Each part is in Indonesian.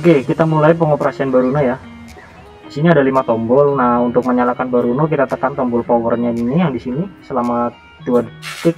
Oke, kita mulai pengoperasian Baruno ya. Di sini ada 5 tombol. Nah, untuk menyalakan Baruno kita tekan tombol powernya ini yang di sini selama 2 detik.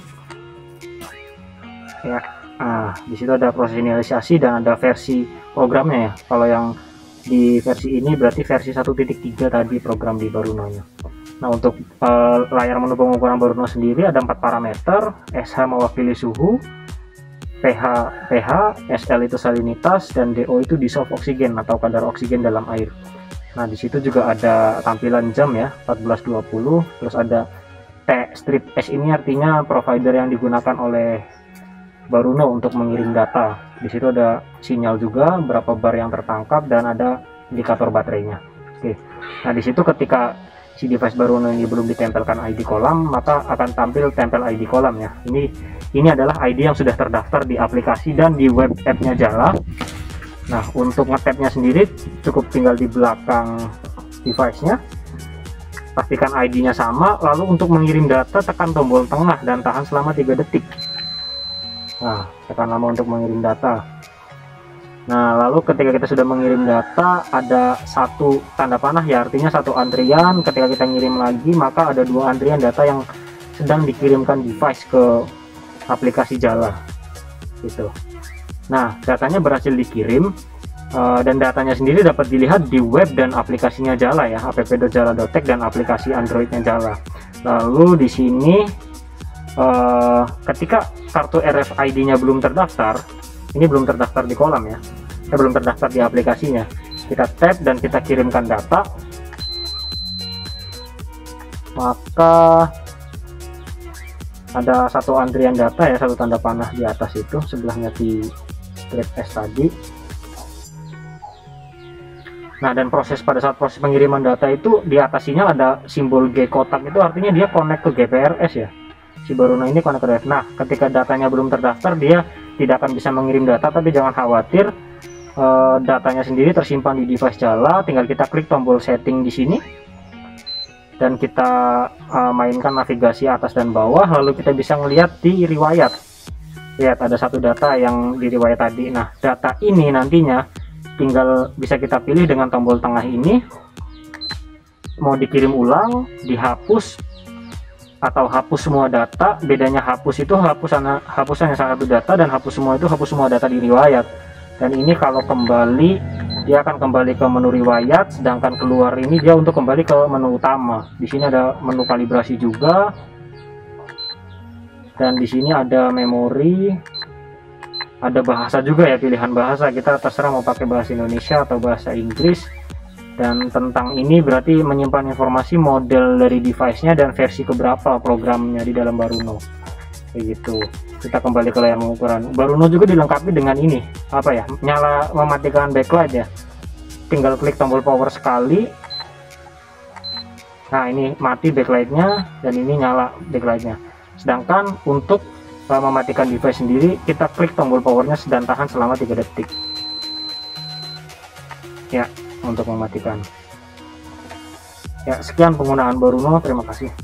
Ya. Nah, di situ ada proses inisiasi dan ada versi programnya ya. Kalau yang di versi ini berarti versi 1.3 tadi program di Baruno-nya. Nah, untuk layar menu pengukuran Baruno sendiri ada 4 parameter. SH mewakili suhu, pH, SL itu salinitas, dan DO itu dissolve oksigen atau kadar oksigen dalam air. Nah, di situ juga ada tampilan jam ya, 14.20, terus ada T strip S, ini artinya provider yang digunakan oleh Baruno untuk mengirim data. Di situ ada sinyal juga, berapa bar yang tertangkap, dan ada indikator baterainya. Oke. Nah, di situ ketika si device Baruno ini belum ditempelkan ID kolam, maka akan tampil tempel ID kolam ya. Ini adalah ID yang sudah terdaftar di aplikasi dan di web app-nya Jala. Nah, untuk nge-tap-nya sendiri cukup tinggal di belakang device-nya. Pastikan ID-nya sama, lalu untuk mengirim data tekan tombol tengah dan tahan selama 3 detik. Nah, tekan lama untuk mengirim data. Nah, lalu ketika kita sudah mengirim data, ada satu tanda panah ya, artinya satu antrian. Ketika kita ngirim lagi, maka ada 2 antrian data yang sedang dikirimkan device ke aplikasi Jala gitu. Nah, datanya berhasil dikirim, dan datanya sendiri dapat dilihat di web dan aplikasinya Jala ya, app.jala.tech dan aplikasi Androidnya Jala. Lalu di sini ketika kartu RFID-nya belum terdaftar, ini belum terdaftar di kolam ya, belum terdaftar di aplikasinya, kita tap dan kita kirimkan data, maka ada satu antrian data ya, satu tanda panah di atas itu, sebelahnya di strip S tadi. Nah, dan pada saat proses pengiriman data itu di atas sinyal ada simbol G kotak, itu artinya dia connect ke GPRS ya, si Baruno ini connect ke GPRS. Nah, ketika datanya belum terdaftar, dia tidak akan bisa mengirim data, tapi jangan khawatir, datanya sendiri tersimpan di device Jala. Tinggal kita klik tombol setting di sini dan kita mainkan navigasi atas dan bawah, lalu kita bisa melihat di riwayat. Lihat ada satu data yang di riwayat tadi. Nah, data ini nantinya tinggal bisa kita pilih dengan tombol tengah ini, mau dikirim ulang, dihapus, atau hapus semua data. Bedanya hapus itu hapus hanya satu data, dan hapus semua itu hapus semua data di riwayat. Dan ini kalau kembali, dia akan kembali ke menu riwayat, sedangkan keluar ini dia untuk kembali ke menu utama. Di sini ada menu kalibrasi juga, dan di sini ada memori, ada bahasa juga ya, pilihan bahasa kita terserah mau pakai bahasa Indonesia atau bahasa Inggris. Dan tentang ini berarti menyimpan informasi model dari device-nya dan versi keberapa programnya di dalam Baruno, kayak gitu. Kita kembali ke layar pengukuran. Baruno juga dilengkapi dengan ini, apa ya, nyala mematikan backlight ya, tinggal klik tombol power sekali. Nah, ini mati backlightnya, dan ini nyala backlightnya. Sedangkan untuk mematikan device sendiri, kita klik tombol powernya dan tahan selama 3 detik ya, untuk mematikan. Ya, sekian penggunaan Baruno, terima kasih.